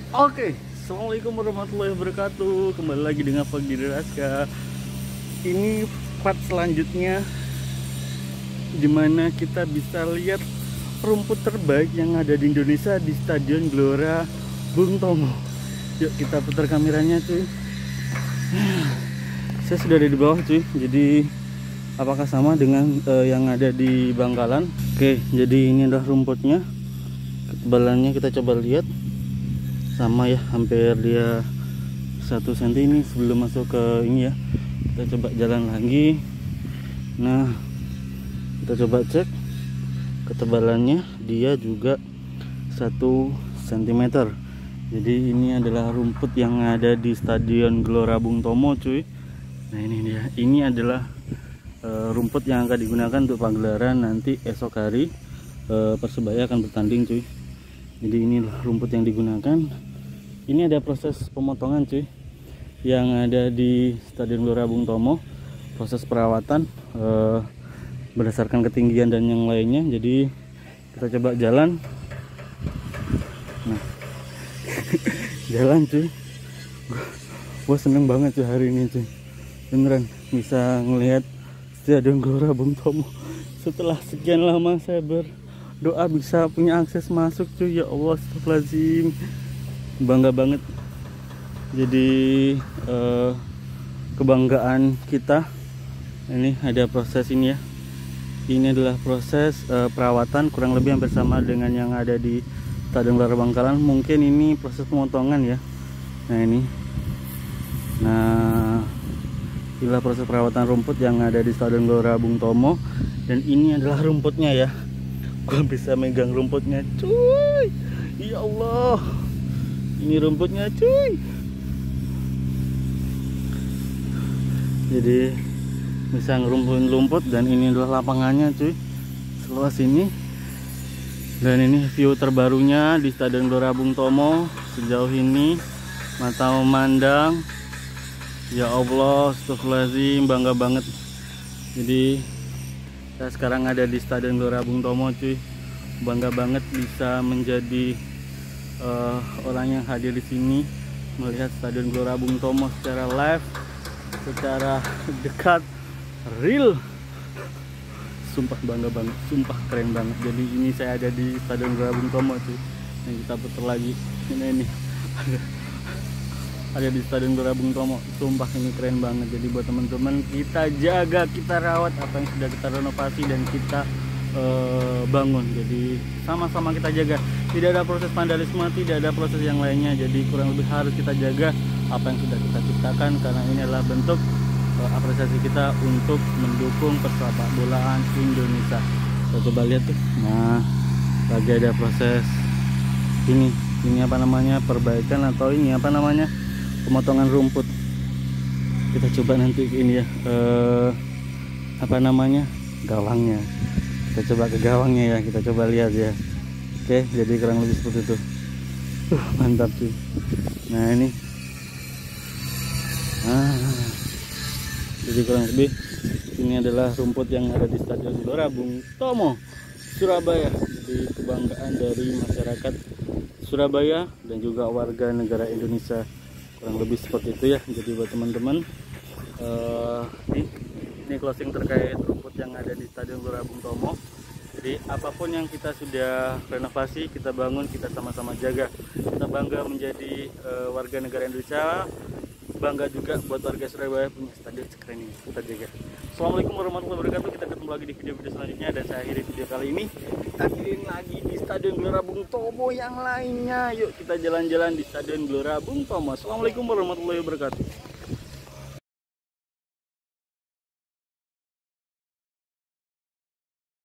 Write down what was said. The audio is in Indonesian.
Oke, assalamualaikum warahmatullahi wabarakatuh. Kembali lagi dengan Pagi Raska. Ini part selanjutnya, dimana kita bisa lihat rumput terbaik yang ada di Indonesia di Stadion Gelora Bung Tomo. Yuk kita putar kameranya, cuy. Saya sudah ada di bawah, cuy. Jadi apakah sama dengan yang ada di Bangkalan? Oke, jadi ini adalah rumputnya. Ketebalannya kita coba lihat. Sama ya, hampir dia 1 cm ini sebelum masuk ke ini ya. Kita coba jalan lagi. Nah, kita coba cek ketebalannya, dia juga 1 cm. Jadi ini adalah rumput yang ada di Stadion Gelora Bung Tomo, cuy. Nah ini dia, ini adalah rumput yang akan digunakan untuk pagelaran nanti esok hari. Persebaya akan bertanding, cuy. Jadi inilah rumput yang digunakan. Ini ada proses pemotongan, cuy, yang ada di Stadion Gelora Bung Tomo. Proses perawatan berdasarkan ketinggian dan yang lainnya. Jadi kita coba jalan. Nah jalan, cuy. Gua seneng banget, cuy, hari ini, cuy. Beneran bisa ngelihat Stadion Gelora Bung Tomo setelah sekian lama saya doa bisa punya akses masuk, cuy. Ya Allah, astagfirullahaladzim, bangga banget. Jadi kebanggaan kita. Ini ada proses ini ya. Ini adalah proses perawatan, kurang lebih hampir sama dengan yang ada di Stadion Gelora Bangkalan. Mungkin ini proses pemotongan ya. Nah ini, nah inilah proses perawatan rumput yang ada di Stadion Gelora Bung Tomo. Dan ini adalah rumputnya ya. Gua bisa megang rumputnya, cuy. Ya Allah, ini rumputnya, cuy. Jadi bisa ngerumputin rumput. Dan ini adalah lapangannya, cuy, seluas ini. Dan ini view terbarunya di Stadion Gelora Bung Tomo sejauh ini. Mata memandang, ya Allah, astagfirullahaladzim, bangga banget. Jadi saya sekarang ada di Stadion Gelora Bung Tomo, cuy. Bangga banget bisa menjadi orang yang hadir di sini, melihat Stadion Gelora Bung Tomo secara live, secara dekat, real. Sumpah bangga banget, sumpah keren banget. Jadi ini saya ada di Stadion Gelora Bung Tomo, cuy. Yang kita putar lagi. Ini ada di Stadion Gelora Bung Tomo. Sumpah ini keren banget. Jadi buat teman-teman, kita jaga, kita rawat apa yang sudah kita renovasi dan kita bangun. Jadi sama-sama kita jaga. Tidak ada proses vandalisme, tidak ada proses yang lainnya. Jadi kurang lebih harus kita jaga apa yang sudah kita ciptakan, karena ini adalah bentuk apresiasi kita untuk mendukung persepak bolaan Indonesia. Kita coba lihat tuh. Nah, lagi ada proses ini apa namanya, perbaikan atau ini apa namanya, pemotongan rumput. Kita coba nanti ini ya, apa namanya, gawangnya. Kita coba ke gawangnya ya, kita coba lihat ya. Oke, jadi kurang lebih seperti itu. Mantap, cuy. Nah ini, jadi kurang lebih ini adalah rumput yang ada di Stadion Gelora Bung Tomo, Surabaya. Jadi kebanggaan dari masyarakat Surabaya dan juga warga negara Indonesia. Kurang lebih seperti itu ya. Jadi buat teman-teman, ini closing terkait rumput yang ada di Stadion Gelora Bung Tomo. Jadi apapun yang kita sudah renovasi, kita bangun, kita sama-sama jaga. Kita bangga menjadi warga negara Indonesia. Bangga juga buat warga Surabaya punya stadion sekeren ini. Kita jaga. Assalamualaikum warahmatullahi wabarakatuh. Kita ketemu lagi di video-video selanjutnya. Dan saya akhiri video kali ini. Kita akhirin lagi di Stadion Gelora Bung Tomo yang lainnya. Yuk kita jalan-jalan di Stadion Gelora Bung Tomo. Assalamualaikum warahmatullahi wabarakatuh.